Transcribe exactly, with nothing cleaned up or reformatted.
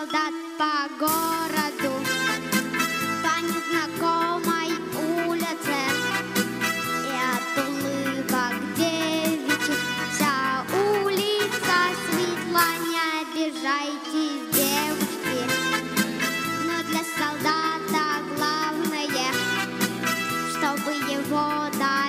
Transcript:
солдат по городу, по незнакомой улице, и от улыбок девичьих вся улица светла. Не обижайтесь, девушки, но для солдата главное, чтобы его до